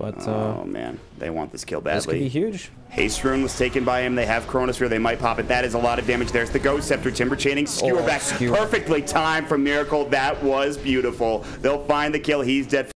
but oh man, they want this kill badly. this could be huge. Haste Rune was taken by him. They have Chronosphere. They might pop it. That is a lot of damage. There's the Ghost Scepter. Timber Chaining. Skewer back. Skewer. Perfectly timed from Miracle. That was beautiful. They'll find the kill. He's dead.